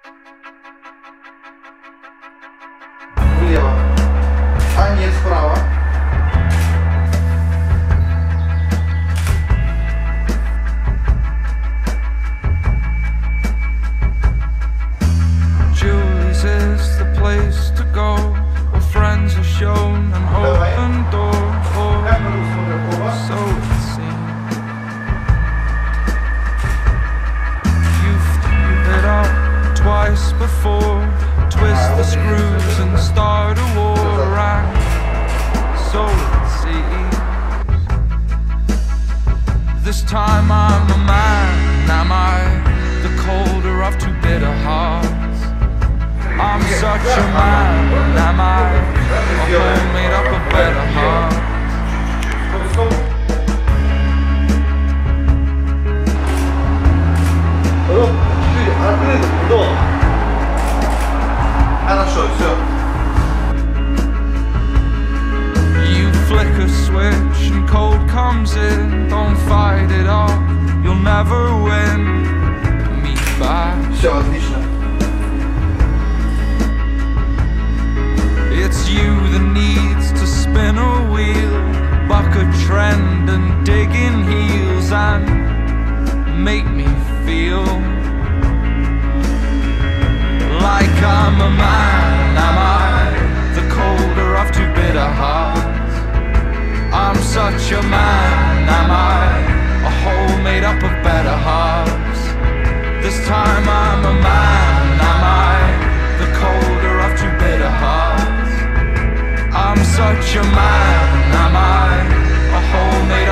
Влево, а не справа. Julie's is the place to go, where friends are shown an open door. So it seems. You've hit out twice before, twist the screws and start a war, and so it seems. This time I'm a man, am I? The colder of two bitter hearts. I'm such a man, am I? A whole made up of better hearts. Хорошо, все. You flick a switch and cold comes in. Don't fight it off, you'll never win. Me back. Все, отлично. It's you that needs to spin a wheel, buck a trend and dig in heels and make me feel like I'm a man, am I? The colder of two bitter hearts. I'm such a man, am I? A whole made up of better hearts. This time I'm a man, am I? The colder of two bitter hearts. I'm such a man, am I? A whole made